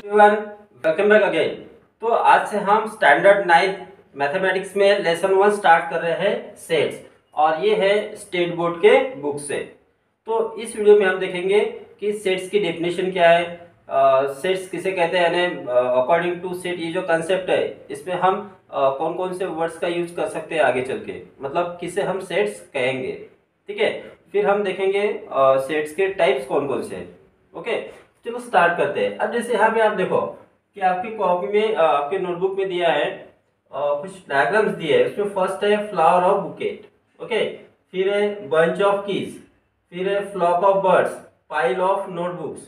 Everyone, welcome back again. तो आज से हम स्टैंडर्ड 9 मैथमेटिक्स में लेसन 1 स्टार्ट कर रहे हैं सेट्स, और ये है स्टेट बोर्ड के बुक से। तो इस वीडियो में हम देखेंगे कि सेट्स की डेफिनेशन क्या है, सेट्स किसे कहते हैं, यानी अकॉर्डिंग टू सेट ये जो कंसेप्ट है इसमें हम कौन कौन से वर्ड्स का यूज कर सकते हैं आगे चल के, मतलब किसे हम सेट्स कहेंगे। ठीक है, फिर हम देखेंगे सेट्स के टाइप्स कौन कौन से हैं। ओके, चलो स्टार्ट करते हैं। अब जैसे यहाँ पे आप देखो कि आपकी कॉपी में आपके नोटबुक में दिया है कुछ डायग्राम्स दिए है। उसमें फर्स्ट है फ्लावर ऑफ बुकेट, ओके, फिर है बंच ऑफ कीज, फिर है flock of birds, pile of notebooks,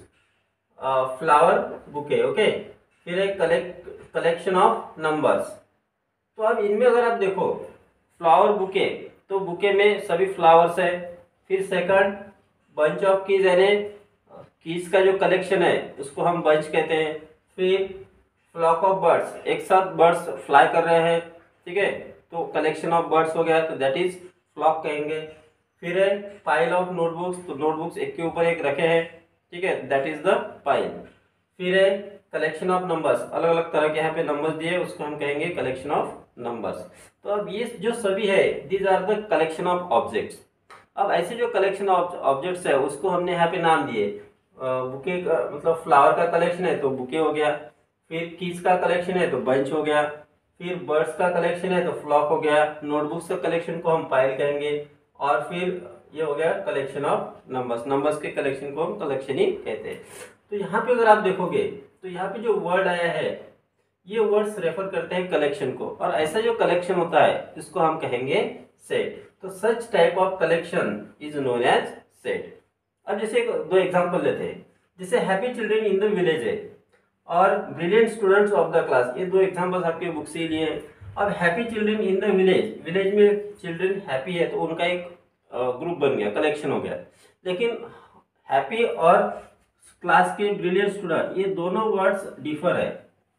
flower bouquet, okay, फिर है कलेक्शन ऑफ नंबर्स। तो अब इनमें अगर आप देखो फ्लावर बुके, तो बुके में सभी फ्लावर्स है। फिर सेकंड बंच ऑफ कीज, यानी कीज का जो कलेक्शन है उसको हम बंच कहते हैं। फिर फ्लॉक ऑफ बर्ड्स, एक साथ बर्ड्स फ्लाई कर रहे हैं, ठीक है, तो कलेक्शन ऑफ बर्ड्स हो गया, तो दैट इज फ्लॉक कहेंगे। फिर है पाइल ऑफ नोटबुक्स, तो नोटबुक्स एक के ऊपर एक रखे हैं, ठीक है, दैट इज द पाइल। फिर है कलेक्शन ऑफ नंबर्स, अलग अलग तरह के यहाँ पे नंबर्स दिए, उसको हम कहेंगे कलेक्शन ऑफ नंबर्स। तो अब ये जो सभी है these are the collection of objects. अब ऐसे जो कलेक्शन ऑफ ऑब्जेक्ट्स है उसको हमने यहाँ पे नाम दिए। बुके का मतलब फ्लावर का कलेक्शन है तो बुके हो गया, फिर कीज का कलेक्शन है तो बंच हो गया, फिर बर्ड्स का कलेक्शन है तो फ्लॉक हो गया, नोटबुक्स का कलेक्शन को हम पाइल कहेंगे, और फिर ये हो गया कलेक्शन ऑफ नंबर्स। नंबर्स के कलेक्शन को हम कलेक्शन ही कहते हैं। तो यहाँ पे अगर आप देखोगे तो यहाँ पे जो वर्ड आया है ये वर्ड्स रेफर करते हैं कलेक्शन को, और ऐसा जो कलेक्शन होता है इसको हम कहेंगे सेट। तो such type of collection is known as set. अब जैसे दो एग्जांपल लेते हैं, जैसे happy children in the village है और brilliant students of the class, ये दो एग्जांपल्स आपके बुक से लिए हैं। अब happy children in the village, village में चिल्ड्रन हैप्पी है तो उनका एक ग्रुप बन गया, कलेक्शन हो गया। लेकिन हैप्पी और क्लास के ब्रिलियंट स्टूडेंट, ये दोनों वर्ड्स डिफर है।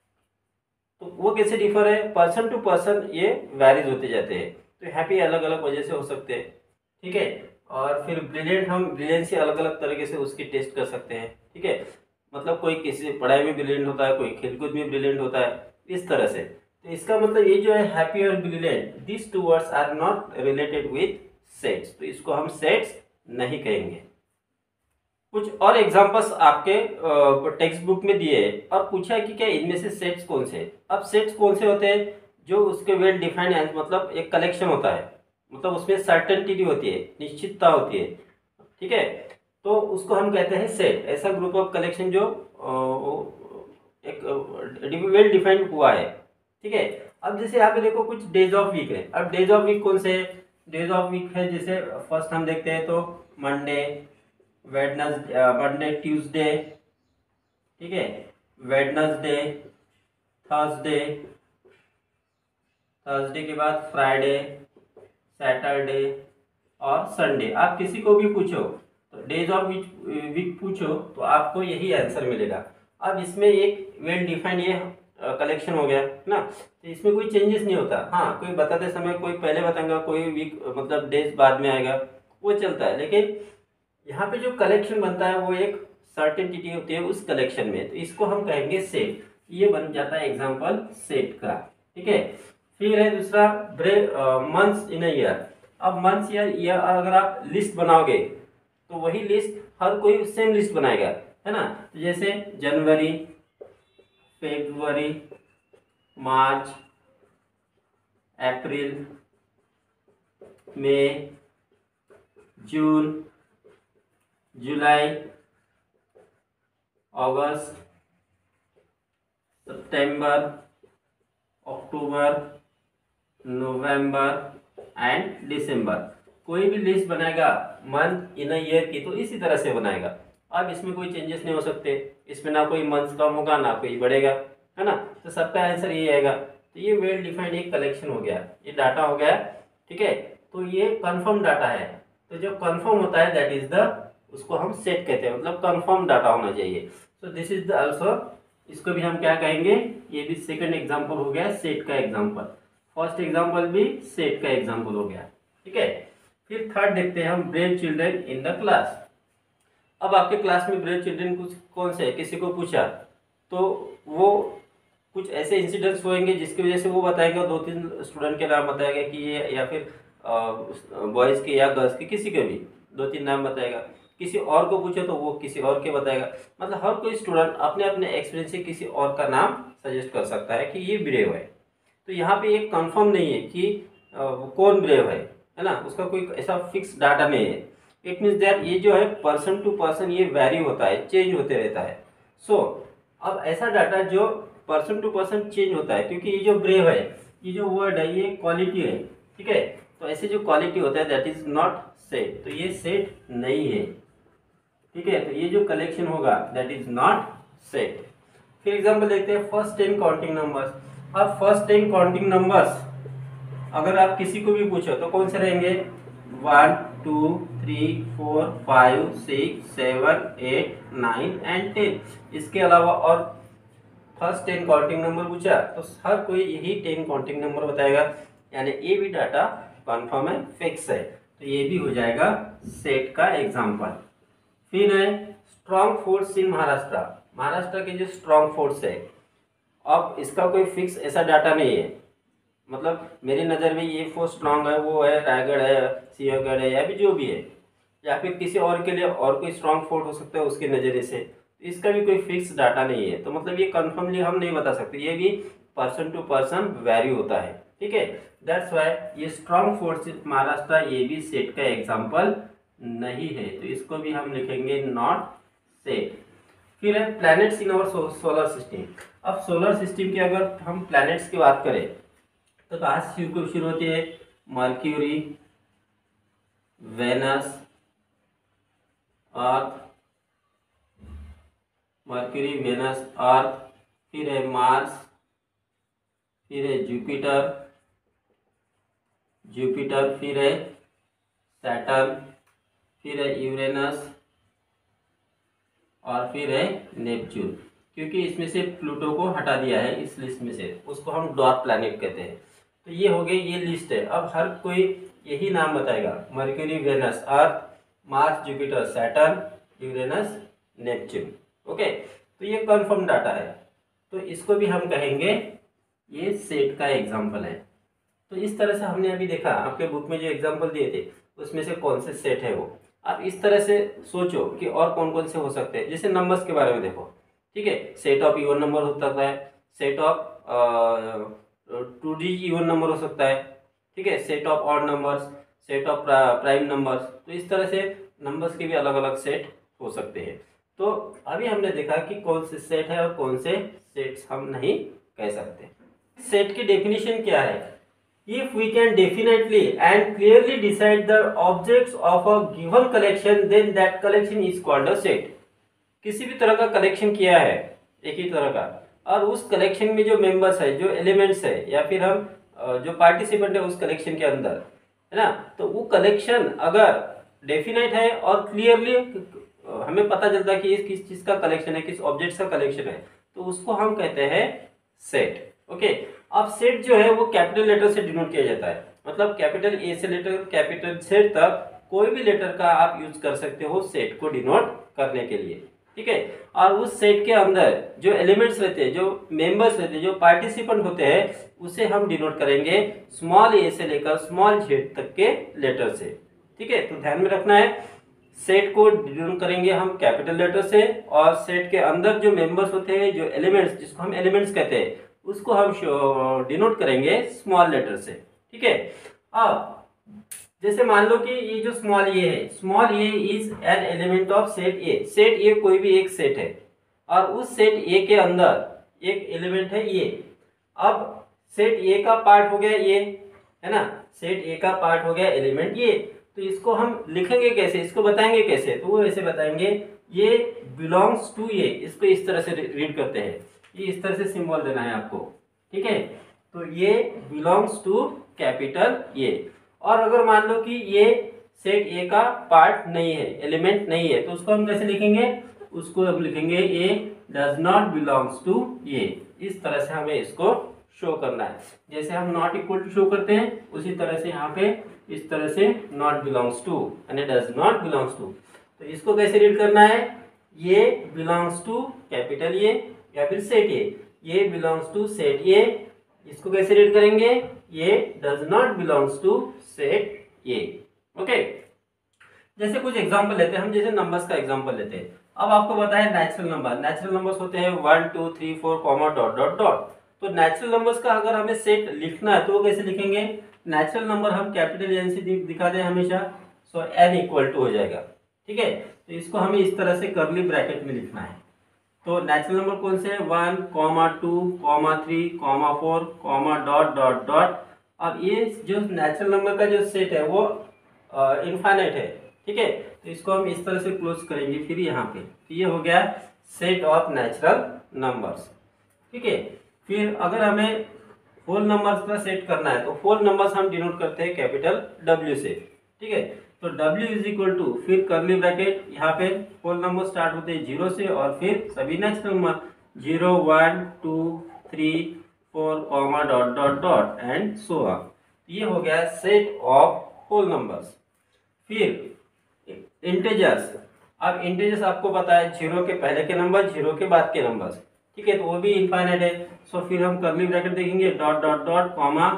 तो वो कैसे डिफर है, पर्सन टू पर्सन ये वैरीज होते जाते हैं। तो हैप्पी अलग अलग वजह से हो सकते हैं, ठीक है, और फिर ब्रिलियंट, हम ब्रिलियंट से अलग अलग तरीके से उसकी टेस्ट कर सकते हैं, ठीक है, मतलब कोई किसी पढ़ाई में ब्रिलियंट होता है, कोई खेलकूद में ब्रिलियंट होता है, इस तरह से। तो इसका मतलब ये जो है हैप्पी और brilliant, this two words are not related with sets, तो इसको हम सेट्स नहीं कहेंगे। कुछ और एग्जांपल्स आपके टेक्स्ट बुक में दिए हैं और पूछा है कि क्या इनमें से सेट्स कौन से। अब सेट्स कौन से होते हैं, जो उसके वेल डिफाइंड, मतलब एक कलेक्शन होता है, मतलब उसमें सर्टेनिटी होती है, निश्चितता होती है, ठीक है, तो उसको हम कहते हैं सेट। ऐसा ग्रुप ऑफ कलेक्शन जो एक वेल डिफाइंड हुआ है, ठीक है। अब जैसे यहाँ पे देखो कुछ डेज ऑफ वीक है। अब डेज ऑफ वीक कौन से है, डेज ऑफ वीक है जैसे फर्स्ट हम देखते हैं तो मंडे, मंडे, ट्यूसडे, ठीक है, वेडनेसडे, थर्सडे, थर्सडे के बाद फ्राइडे, सैटरडे और संडे। आप किसी को भी पूछो तो डेज ऑफ वीक पूछो तो आपको यही आंसर मिलेगा। अब इसमें एक वेल डिफाइंड ये कलेक्शन हो गया ना, तो इसमें कोई चेंजेस नहीं होता। हाँ, कोई बताते समय कोई पहले बताएगा, कोई वीक मतलब डेज बाद में आएगा, वो चलता है। लेकिन यहाँ पे जो कलेक्शन बनता है वो एक सर्टेनिटी होती है उस कलेक्शन में, तो इसको हम कहेंगे सेट। ये बन जाता है एग्जांपल सेट का, ठीक है। फिर है दूसरा मंथ्स इन अ ईयर। अब मंथ्स या ईयर अगर आप लिस्ट बनाओगे तो वही लिस्ट हर कोई सेम लिस्ट बनाएगा, है ना। तो जैसे जनवरी, फरवरी, मार्च, अप्रैल, मई, जून, जुलाई, अगस्त, सितंबर, अक्टूबर, नवंबर एंड दिसंबर। कोई भी लिस्ट बनाएगा मंथ इन अ ईयर की तो इसी तरह से बनाएगा। अब इसमें कोई चेंजेस नहीं हो सकते, इसमें ना कोई मंथ कम होगा ना कोई बढ़ेगा, है ना, तो सबका आंसर ये आएगा। तो ये वेल डिफाइंड एक कलेक्शन हो गया, ये डाटा हो गया, ठीक है। तो ये कंफर्म डाटा है, तो जो कंफर्म होता है दैट इज द, उसको हम सेट कहते हैं, मतलब कंफर्म डाटा होना चाहिए। So this is the also, इसको भी हम क्या कहेंगे, ये भी सेकंड एग्जांपल हो गया सेट का एग्जांपल, फर्स्ट एग्जांपल भी सेट का एग्जांपल हो गया, ठीक है। फिर थर्ड देखते हैं हम, brave children in the class. अब आपके क्लास में ब्रेव चिल्ड्रन कुछ कौन से है, किसी को पूछा तो वो कुछ ऐसे इंसिडेंट्स होंगे जिसकी वजह से वो बताएंगे और 2-3 स्टूडेंट के नाम बताएगा कि ये, या फिर बॉयज़ के या गर्ल्स के किसी के भी 2-3 नाम बताएगा। किसी और को पूछे तो वो किसी और के बताएगा। मतलब हर कोई स्टूडेंट अपने अपने एक्सपीरियंस से किसी और का नाम सजेस्ट कर सकता है कि ये ब्रेव है। तो यहाँ पे एक कंफर्म नहीं है कि वो कौन ब्रेव है ना, उसका कोई ऐसा फिक्स डाटा नहीं है। इट मीन्स दैट ये जो है पर्सन टू पर्सन ये वैरी होता है, चेंज होते रहता है। सो अब ऐसा डाटा जो पर्सन टू पर्सन चेंज होता है, क्योंकि ये जो ब्रेव है, ये जो वर्ड है, ये क्वालिटी है, ठीक है। तो ऐसे जो क्वालिटी होता है दैट इज नॉट सेट, तो ये सेट नहीं है, ठीक है। तो ये जो कलेक्शन होगा दैट इज नॉट सेट। फिर एग्जांपल देखते हैं फर्स्ट 10 काउंटिंग नंबर्स। अब फर्स्ट 10 काउंटिंग नंबर्स अगर आप किसी को भी पूछो तो कौन से रहेंगे? 1 2 3 4 5 6 7 8 9 एंड 10। इसके अलावा और फर्स्ट 10 काउंटिंग नंबर पूछा तो हर कोई यही 10 काउंटिंग नंबर बताएगा, यानी ये भी डाटा कन्फर्म है, फिक्स है। तो ये भी हो जाएगा सेट का एग्जाम्पल। फिर है strong force in Maharashtra. Maharashtra के जो स्ट्रॉन्ग फोर्स है, अब इसका कोई फिक्स ऐसा डाटा नहीं है। मतलब मेरी नज़र में ये फोर्स स्ट्रॉन्ग है, वो है रायगढ़ है, सिंहगढ़ है, या भी जो भी है, या फिर किसी और के लिए और कोई स्ट्रॉन्ग फोर्स हो सकता है उसके नज़रिए से। इसका भी कोई फिक्स डाटा नहीं है। तो मतलब ये कन्फर्मली हम नहीं बता सकते, ये भी पर्सन टू पर्सन वैरी होता है, ठीक है। दैट्स वाई ये स्ट्रॉन्ग फोर्स महाराष्ट्र ये भी सेट का एग्जाम्पल नहीं है, तो इसको भी हम लिखेंगे नॉट सेट। फिर है planets in our solar system. अब सोलर सिस्टम की अगर हम प्लैनेट्स की बात करें तो कहाँ से शुरू होती है? Mercury, Venus, Earth, Mercury, Venus, Earth, फिर है मार्स, फिर है जुपिटर, फिर है सैटर्न, फिर है यूरेनस और फिर है नेपच्यून। क्योंकि इसमें से प्लूटो को हटा दिया है इस लिस्ट में से, उसको हम डॉर्क प्लैनेट कहते हैं। तो ये हो गई, ये लिस्ट है। अब हर कोई यही नाम बताएगा, Mercury, Venus, Earth, Mars, Jupiter, Saturn, Uranus, Neptune. Okay, तो ये कंफर्म डाटा है, तो इसको भी हम कहेंगे ये सेट का एग्जाम्पल है। तो इस तरह से हमने अभी देखा, आपके बुक में जो एग्जाम्पल दिए थे उसमें से कौन से सेट है वो। आप इस तरह से सोचो कि और कौन कौन से हो सकते हैं। जैसे नंबर्स के बारे में देखो, ठीक है, सेट ऑफ इवन नंबर हो सकता है, set of 2D even number हो सकता है, ठीक है, set of odd numbers, set of prime numbers. तो इस तरह से नंबर्स के भी अलग अलग सेट हो सकते हैं। तो अभी हमने देखा कि कौन से सेट है और कौन से सेट्स हम नहीं कह सकते। सेट की डेफिनेशन क्या है? If we can definitely and clearly decide the objects of a given collection, then that collection is called a set. किसी भी तरह का कलेक्शन किया है, एक ही तरह का, और उस कलेक्शन में जो मेंबर्स है, जो एलिमेंट्स है, या फिर हम जो पार्टिसिपेंट है उस कलेक्शन के अंदर, है ना, तो वो कलेक्शन अगर डेफिनेट है और क्लियरली हमें पता चलता है कि ये किस चीज़ का कलेक्शन है, किस ऑब्जेक्ट्स का कलेक्शन है, तो उसको हम कहते हैं सेट। ओके, अब सेट जो है वो कैपिटल लेटर से डिनोट किया जाता है। मतलब कैपिटल ए से लेकर कैपिटल जेड तक कोई भी लेटर का आप यूज कर सकते हो सेट को डिनोट करने के लिए, ठीक है। और उस सेट के अंदर जो एलिमेंट्स रहते हैं, जो मेंबर्स रहते हैं, जो पार्टिसिपेंट होते हैं, उसे हम डिनोट करेंगे स्मॉल ए से लेकर स्मॉल जेड तक के लेटर से, ठीक है। तो ध्यान में रखना है, सेट को डिनोट करेंगे हम कैपिटल लेटर से, और सेट के अंदर जो मेंबर्स होते हैं, जो एलिमेंट्स, जिसको हम एलिमेंट्स कहते हैं, उसको हम डिनोट करेंगे स्मॉल लेटर से, ठीक है। अब जैसे मान लो कि ये जो स्मॉल ए है, small A is an element of set A. Set A कोई भी एक सेट है और उस सेट ए के अंदर एक एलिमेंट है ये। अब सेट ए का पार्ट हो गया ये, है ना, सेट ए का पार्ट हो गया एलिमेंट ये। तो इसको हम लिखेंगे कैसे, इसको बताएंगे कैसे? तो वो ऐसे बताएंगे, ये बिलोंग्स टू ए। इसको इस तरह से रीड करते हैं, ये इस तरह से सिंबल देना है आपको, ठीक है। तो ये बिलोंग्स टू कैपिटल ए। और अगर मान लो कि ये सेट ए का पार्ट नहीं है, एलिमेंट नहीं है, तो उसको हम कैसे लिखेंगे? उसको हम लिखेंगे A does not belongs to A. इस तरह से हमें इसको शो करना है। जैसे हम नॉट इक्वल टू शो करते हैं, उसी तरह से यहाँ पे इस तरह से नॉट बिलोंग्स टू यानी डज नॉट बिलोंग्स टू। तो इसको कैसे रीड करना है? ये बिलोंग्स टू कैपिटल ए, या फिर set A belongs to set A. इसको कैसे रीड करेंगे, A does not belongs to set A. Okay, जैसे कुछ एग्जांपल लेते हैं हम, जैसे नंबर्स का एग्जांपल लेते हैं। अब आपको पता है नेचुरल नंबर, नेचुरल नंबर्स होते हैं 1 2 3 4 कॉमा डॉट डॉट डॉट। तो नेचुरल नंबर्स का अगर हमें सेट लिखना है तो वो कैसे लिखेंगे, नेचुरल नंबर हम कैपिटल एन से दिखा दें हमेशा, सो एन इक्वल टू हो जाएगा। ठीक है, तो इसको हमें इस तरह से कर्ली ब्रैकेट में लिखना है। तो नेचुरल नंबर कौन से हैं, 1 comma 2 comma 3 comma 4 comma dot dot dot. अब ये जो नेचुरल नंबर का जो सेट है वो इनफाइनाइट है। ठीक है, तो इसको हम इस तरह से क्लोज करेंगे फिर यहाँ पे, तो ये हो गया सेट ऑफ नेचुरल नंबर्स। ठीक है, फिर अगर हमें होल नंबर्स का सेट करना है तो होल नंबर्स हम डिनोट करते हैं कैपिटल W से। ठीक है, तो W इज इक्वल टू फिर करली ब्रैकेट, यहाँ पे होल नंबर स्टार्ट होते हैं 0 से और फिर सभी natural number 0 1 2 3 4 comma dot dot dot and so on. ये हो गया सेट ऑफ होल नंबर्स। फिर इंटीजर्स, अब इंटीजर्स आपको पता है 0 के पहले के नंबर 0 के बाद के नंबर्स। ठीक है, तो वो भी इनफाइनाइट है। सो फिर हम कर्ली ब्रैकेट देखेंगे dot dot dot comma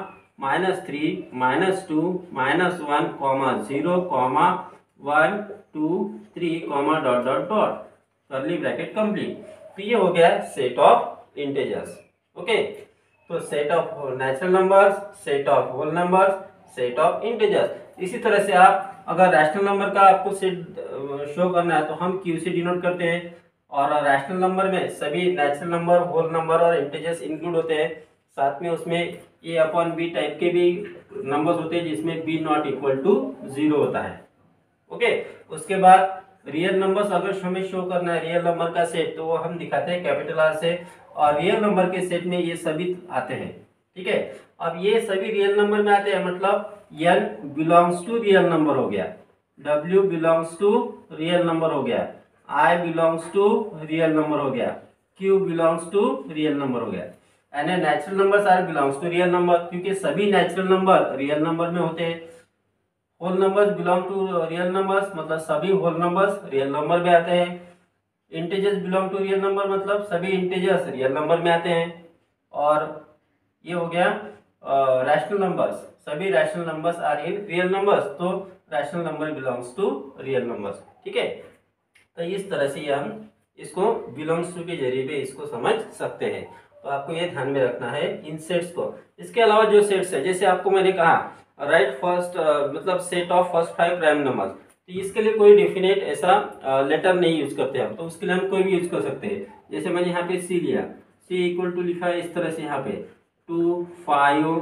-3 -2 -1 comma 0 comma 1 2 3 comma dot dot dot, curly bracket complete. तो ये हो गया सेट ऑफ इंटीजर्स। ओके, तो set of natural numbers, set of whole numbers, set of integers. इसी तरह से आप अगर रैशनल नंबर का आपको सेट शो करना है तो हम क्यू से डिनोट करते हैं, और रैशनल नंबर में सभी नेचुरल नंबर, होल नंबर और इंटीजर्स इंक्लूड होते हैं। साथ में उसमें ए अपॉन बी टाइप के भी नंबर्स होते हैं जिसमें बी नॉट इक्वल टू 0 होता है। ओके, उसके बाद रियल नंबर्स अगर हमें शो करना है रियल नंबर का सेट तो वो हम दिखाते हैं कैपिटल आर से, और रियल नंबर के सेट में ये सभी आते हैं। ठीक है, अब ये सभी रियल नंबर में आते हैं, मतलब n belongs to real number हो गया, w belongs to real number हो गया, i belongs to real number हो गया, q belongs to real number हो गया, and natural numbers are belongs to real number, क्योंकि सभी नेचुरल नंबर रियल नंबर में होते हैं। Whole numbers belong to real numbers, मतलब सभी होल नंबर्स रियल नंबर में आते हैं। Integers belong to real number, मतलब सभी इंटीजर्स रियल नंबर में आते हैं। और ये हो गया रैशनल नंबर्स, सभी rational numbers are in real numbers, तो rational number belongs to real numbers. ठीक है, तो इस तरह से हम इसको बिलोंग्स टू के जरिए पे इसको समझ सकते हैं। तो आपको ये ध्यान में रखना है इन सेट्स को। इसके अलावा जो सेट्स है, जैसे आपको मैंने कहा राइट फर्स्ट मतलब set of first 5 prime numbers, तो इसके लिए कोई डेफिनेट ऐसा लेटर नहीं यूज करते हम, तो उसके लिए हम कोई भी यूज कर सकते हैं। जैसे मैंने यहाँ पे सी लिया, सी इक्वल टू लिखा है इस तरह से, यहाँ पे 2 5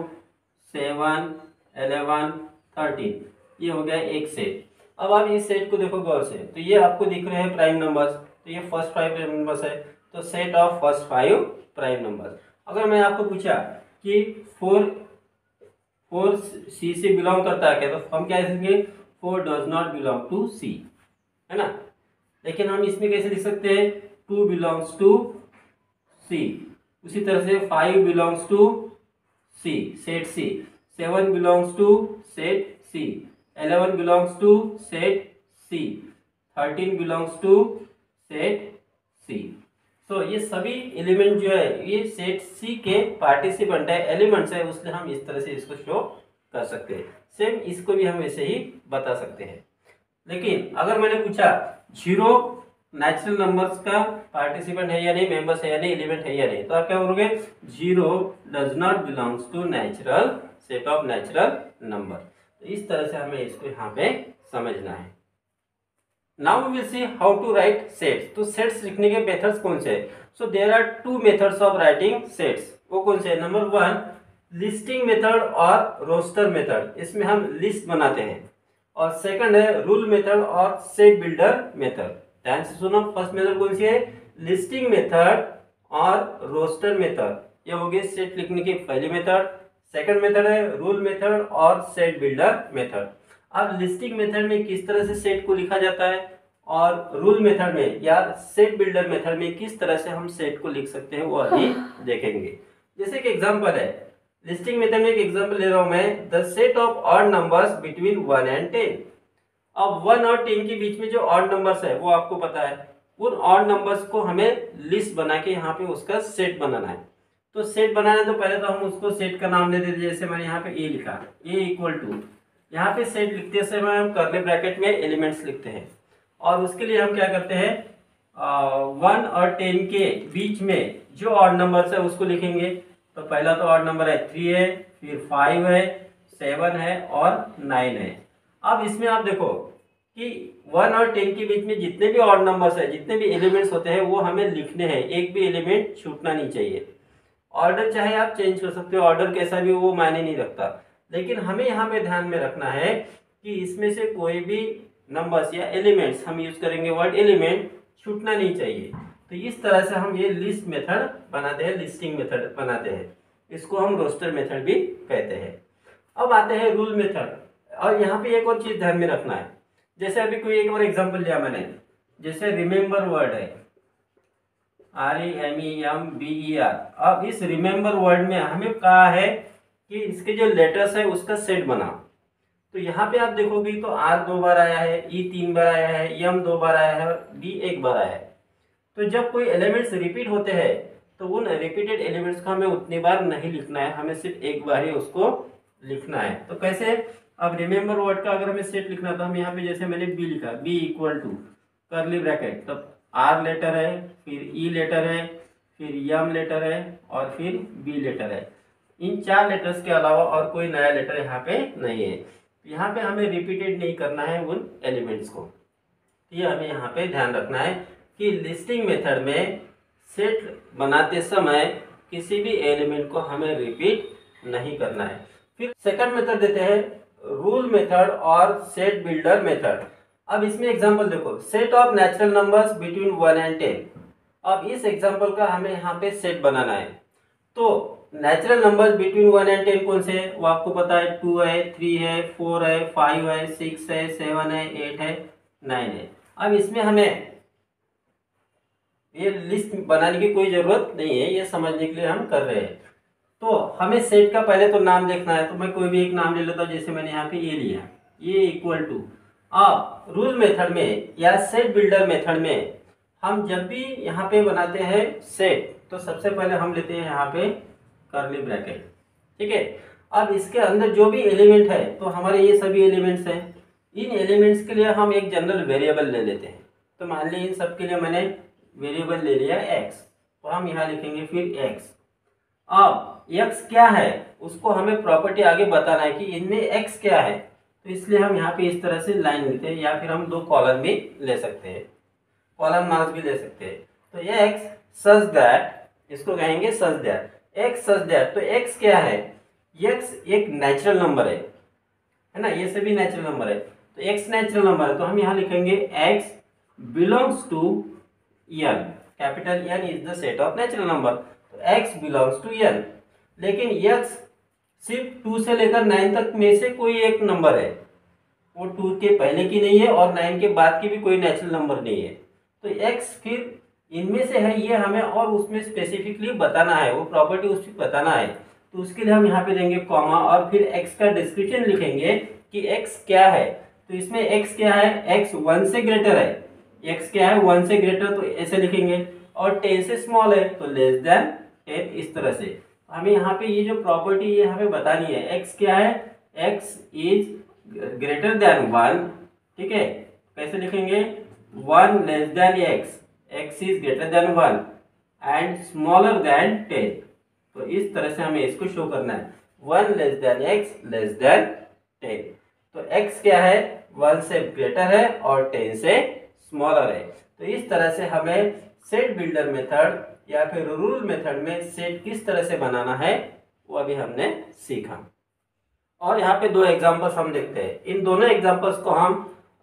7 11 13, ये हो गया एक सेट। अब आप इस सेट को देखो गौर से, तो ये आपको दिख रहे हैं प्राइम नंबर्स, तो ये फर्स्ट 5 प्राइम नंबर्स है, तो set of first 5 prime numbers. अगर मैं आपको पूछा कि 4 सी से बिलोंग करता है क्या, तो हम क्या लिखेंगे, 4 does not belong to C, है ना। लेकिन हम इसमें कैसे लिख सकते हैं, 2 बिलोंग्स टू सी। उसी तरह से 5 belongs to C, set C, 7 belongs to set C, 11 belongs to set C, 13 belongs to set C. तो ये सभी एलिमेंट जो है ये सेट सी के पार्टिसिपेंट है, एलिमेंट्स है, उसलिए हम इस तरह से इसको शो कर सकते हैं। सेम इसको भी हम वैसे ही बता सकते हैं। लेकिन अगर मैंने पूछा 0 नेचुरल नंबर्स का पार्टिसिपेंट है या नहीं, मेंबर्स है या नहीं, एलिमेंट है या नहीं, तो आप क्या करोगे, 0 does not belongs to natural set of natural number. तो इस तरह से हमें इसको यहाँ पे समझना है। Now we will see how to write sets. तो सेट्स लिखने के मेथड्स कौन से हैं? So there are 2 methods of writing sets. वो कौन से हैं? नंबर 1 लिस्टिंग मेथड और रोस्टर मेथड, इसमें हम लिस्ट बनाते हैं। और सेकंड है रूल मेथड और सेट बिल्डर मेथड। ध्यान से सुनो, फर्स्ट मेथड कौन सी है? लिस्टिंग मेथड और रोस्टर मेथड, ये हो गई सेट लिखने की पहली मेथड। सेकंड मेथड है रूल मेथड और सेट बिल्डर मेथड। अब लिस्टिंग मेथड में किस तरह से सेट को लिखा जाता है और रूल मेथड में या सेट बिल्डर मेथड में किस तरह से हम सेट को लिख सकते हैं वो अभी देखेंगे। जैसे कि एग्जांपल है, लिस्टिंग मेथड में एक एग्जांपल ले रहा हूं मैं, the set of odd numbers between 1 and 10। अब 1 और 10 के बीच में जो ऑड नंबर्स है वो आपको पता है, उन ऑड नंबर्स को हमें लिस्ट बना के यहाँ पे उसका सेट बनाना है। तो सेट बनाना है तो पहले तो हम उसको सेट का नाम दे देते, जैसे मैंने यहाँ पे ए लिखा, ए इक्वल टू, यहाँ पे सेट लिखते समय हम कर्ली ब्रैकेट में एलिमेंट्स लिखते हैं, और उसके लिए हम क्या करते हैं 1 और 10 के बीच में जो ऑड नंबर्स है उसको लिखेंगे। तो पहला तो ऑड नंबर है 3 है, फिर 5 है, 7 है और 9 है। अब इसमें आप देखो कि 1 और 10 के बीच में जितने भी ऑड नंबर्स है, जितने भी एलिमेंट्स होते हैं वो हमें लिखने हैं, एक भी एलिमेंट छूटना नहीं चाहिए। ऑर्डर चाहे आप चेंज कर सकते हो, ऑर्डर कैसा भी वो मायने नहीं रखता, लेकिन हमें यहाँ पे ध्यान में रखना है कि इसमें से कोई भी नंबर्स या एलिमेंट्स, हम यूज करेंगे वर्ड एलिमेंट, छूटना नहीं चाहिए। तो इस तरह से हम ये लिस्ट मेथड बनाते हैं, लिस्टिंग मेथड बनाते हैं, इसको हम रोस्टर मेथड भी कहते हैं। अब आते हैं रूल मेथड, और यहाँ पे एक और चीज ध्यान में रखना है, जैसे अभी कोई एक और एग्जांपल लिया मैंने, जैसे रिमेंबर वर्ड है REMEMBER। अब इस रिमेंबर वर्ड में हमें कहा है कि इसके जो लेटर्स है उसका सेट बना। तो यहाँ पे आप देखोगे तो R 2 बार आया है, E 3 बार आया है, M 2 बार आया है, D 1 बार आया है। तो जब कोई एलिमेंट्स रिपीट होते हैं तो उन रिपीटेड एलिमेंट्स को हमें उतनी बार नहीं लिखना है, हमें सिर्फ एक बार ही उसको लिखना है। तो कैसे, अब रिमेंबर वर्ड का अगर हमें सेट लिखना तो हम यहाँ पे जैसे मैंने B लिखा, B equal to curly bracket, तब R लेटर है, फिर E लेटर है, फिर M लेटर है और फिर B लेटर है। इन 4 लेटर्स के अलावा और कोई नया लेटर यहाँ पे नहीं है। यहाँ पे हमें रिपीटेड नहीं करना है उन एलिमेंट्स को। ये हमें यहाँ पे ध्यान रखना है कि लिस्टिंग मेथड में सेट बनाते समय किसी भी एलिमेंट को हमें रिपीट नहीं करना है। फिर सेकंड मेथड देते हैं रूल मेथड और सेट बिल्डर मेथड। अब इसमें एग्जांपल देखो, set of natural numbers between 1 and 10। अब इस एग्जांपल का हमें यहाँ पे सेट बनाना है। तो नेचुरल नंबर्स बिटवीन 1 एंड 10 कौन से है, वो आपको पता है, 2 है, 3 है, 4 है, 5 है, 6 है, 7 है, 8 है, 9 है। अब इसमें हमें ये लिस्ट बनाने की कोई जरूरत नहीं है, ये समझने के लिए हम कर रहे हैं। तो हमें सेट का पहले तो नाम देखना है, तो मैं कोई भी एक नाम ले लेता हूँ, जैसे मैंने यहाँ पे ये लिया, ये इक्वल टू। अब रूल मेथड में या सेट बिल्डर मेथड में हम जब भी यहाँ पे बनाते हैं सेट, तो सबसे पहले हम लेते हैं यहाँ पे कर्ली ब्रैकेट, ठीक है। अब इसके अंदर जो भी एलिमेंट है, तो हमारे ये सभी एलिमेंट्स हैं, इन एलिमेंट्स के लिए हम एक जनरल वेरिएबल ले लेते हैं। तो मान लीजिए इन सब के लिए मैंने वेरिएबल ले लिया x, तो हम यहाँ लिखेंगे फिर x। अब x क्या है उसको हमें प्रॉपर्टी आगे बताना है कि इनमें x क्या है, तो इसलिए हम यहाँ पे इस तरह से लाइन लेते हैं, या फिर हम 2 कॉलम भी ले सकते हैं, कॉलम मार्क्स भी ले सकते हैं। तो ये x सच दैट, इसको कहेंगे such that, x such that. तो x क्या है, x एक नेचुरल नंबर है ना, ये सभी नेचुरल नंबर है, तो x नेचुरल नंबर है, तो हम यहाँ लिखेंगे x belongs to n, capital N is the set of natural number, तो x बिलोंग्स टू n। लेकिन x सिर्फ 2 से लेकर 9 तक में से कोई एक नंबर है, वो 2 के पहले की नहीं है और 9 के बाद की भी कोई नेचुरल नंबर नहीं है। तो x फिर इनमें से है, ये हमें और उसमें स्पेसिफिकली बताना है, वो प्रॉपर्टी उसमें बताना है। तो उसके लिए हम यहाँ पे देंगे कॉमा और फिर x का डिस्क्रिप्शन लिखेंगे कि x क्या है। तो इसमें x क्या है, x 1 से ग्रेटर है, x क्या है 1 से ग्रेटर, तो ऐसे लिखेंगे, और 10 से स्मॉल है तो लेस देन 10, इस तरह से। हमें यहाँ पे ये जो प्रॉपर्टी ये हमें बतानी है, x क्या है, x इज ग्रेटर देन 1, ठीक है। कैसे लिखेंगे, 1 less than x is greater than 1 and smaller than 10। तो इस तरह से हमें इसको शो करना है, 1 less than x less than 10। तो x क्या है, 1 से ग्रेटर है और 10 से स्मॉलर है। तो इस तरह से हमें सेट बिल्डर मेथड या फिर रूल मेथड में सेट किस तरह से बनाना है वो अभी हमने सीखा। और यहाँ पे 2 एग्जांपल्स हम देखते हैं, इन दोनों एग्जांपल्स को हम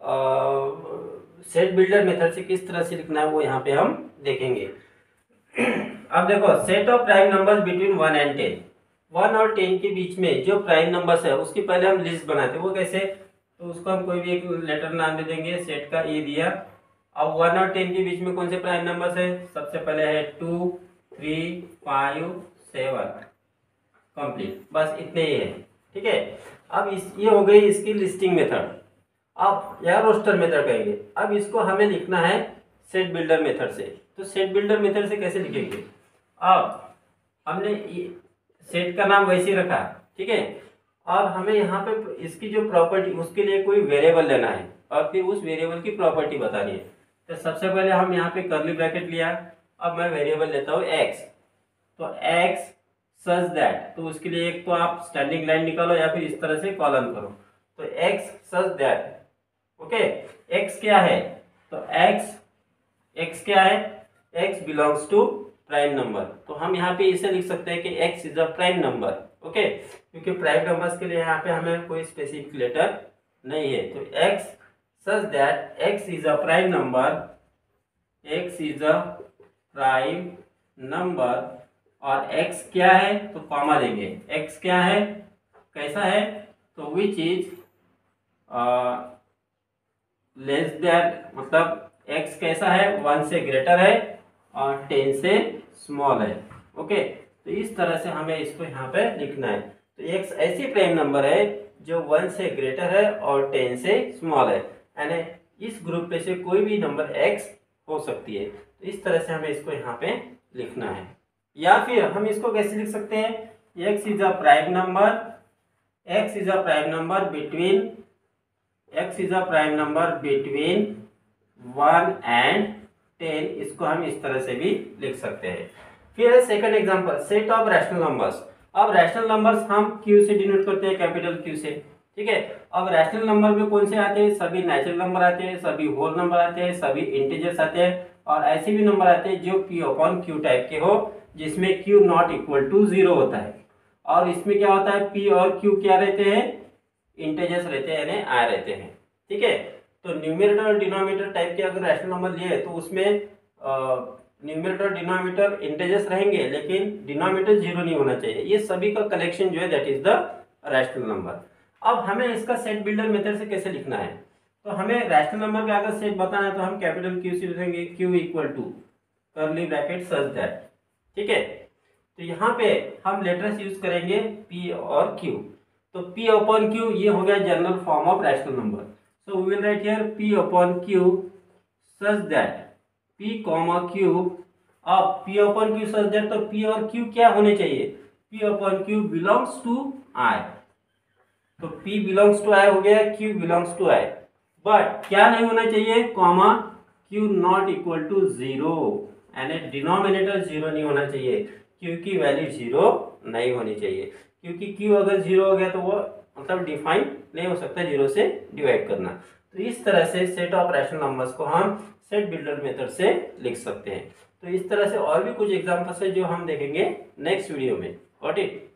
सेट बिल्डर मेथड से किस तरह से लिखना है वो यहाँ पे हम देखेंगे। अब देखो, set of prime numbers between 1 and 10, 1 और 10 के बीच में जो प्राइम नंबर्स है उसकी पहले हम लिस्ट बनाते हैं, वो कैसे, तो उसको हम कोई भी एक लेटर नाम दे देंगे, सेट का ए दिया। अब 1 और 10 के बीच में कौन से प्राइम नंबर्स है, सबसे पहले है 2, 3, 5, 7, कंप्लीट, बस इतने ही है, ठीक है। अब ये हो गई इसकी लिस्टिंग मेथड। अब या रोस्टर मेथड कहेंगे। अब इसको हमें लिखना है सेट बिल्डर मेथड से। तो सेट बिल्डर मेथड से कैसे लिखेंगे? अब हमने सेट का नाम वैसे ही रखा, ठीक है। अब हमें यहाँ पे इसकी जो प्रॉपर्टी, उसके लिए कोई वेरिएबल लेना है और फिर उस वेरिएबल की प्रॉपर्टी बतानी है। तो सबसे पहले हम यहाँ पे कर्ली ब्रैकेट लिया। अब मैं वेरिएबल लेता हूँ एक्स। तो एक्स सच दैट, तो उसके लिए एक तो आप स्टैंडिंग लाइन निकालो या फिर इस तरह से कॉलन करो। तो x such that, okay. X क्या है? तो एक्स क्या है? X belongs to prime number. तो हम यहाँ पे इसे लिख सकते हैं कि x is a prime number, okay. क्योंकि प्राइम नंबर्स के लिए यहाँ पे हमें कोई स्पेसिफिक लेटर नहीं है। तो x such that x is a prime number, x is a prime number. और x क्या है? तो कॉमा देंगे। x क्या है, कैसा है? तो विच इज लेस देन, मतलब x कैसा है? 1 से ग्रेटर है और 10 से स्मॉल है, ओके। तो इस तरह से हमें इसको यहाँ पे लिखना है। तो x ऐसी प्राइम नंबर है जो 1 से ग्रेटर है और 10 से स्मॉल है, यानी इस ग्रुप पे से कोई भी नंबर x हो सकती है। तो इस तरह से हमें इसको यहाँ पे लिखना है। या फिर हम इसको कैसे लिख सकते हैं? x is a prime number, x is a prime number between, x is a prime number between 1 and 10। इसको हम इस तरह से भी लिख सकते हैं। फिर second example, set of rational numbers. अब रैशनल नंबर्स हम q से डिनोट करते हैं, कैपिटल Q से, ठीक है। अब रैशनल नंबर में कौन से आते हैं? सभी नेचुरल नंबर आते हैं, सभी होल नंबर आते हैं, सभी इंटीजर्स आते हैं, और ऐसे भी नंबर आते हैं जो p/q टाइप के हो, जिसमें q नॉट इक्वल टू 0 होता है। और इसमें क्या होता है? p और q क्या रहते हैं? इंटीजर्स रहते हैं, यानी i रहते हैं, ठीक है। तो न्यूमरेटर और डिनोमिनेटर टाइप के अगर रैशनल नंबर लिए तो उसमें न्यूमरेटर और डिनोमिनेटर इंटीजर्स रहेंगे, लेकिन डिनोमिनेटर 0 नहीं होना चाहिए। ये सभी का कलेक्शन जो है that is the rational number. अब हमें इसका सेट बिल्डर मेथड से कैसे लिखना है? तो हमें रैशनल नंबर का अगर सेट बताना है तो हम कैपिटल Q से लिखेंगे, q equal to curly bracket such that, ठीक है। तो यहाँ पे हम लेटर्स यूज करेंगे p और q। तो p अपॉन q ये हो गया general form of rational number. So we will write here p upon q such that p comma q। अब p upon q such that, तो p और q क्या होने चाहिए? p upon q belongs to i। तो p belongs to i हो गया, q belongs to i। But क्या नहीं होना चाहिए? Comma q not equal to 0, यानी डिनोमिनेटर 0 नहीं होना चाहिए, q की वैल्यू 0 नहीं होनी चाहिए। क्योंकि q अगर 0 हो गया तो वो मतलब डिफाइन नहीं हो सकता 0 से डिवाइड करना। तो इस तरह से सेट ऑफ रैशनल नंबर्स को हम सेट बिल्डर मेथड से लिख सकते हैं। तो इस तरह से और भी कुछ एग्जांपल्स है जो हम देखेंगे नेक्स्ट वीडियो में। Got it?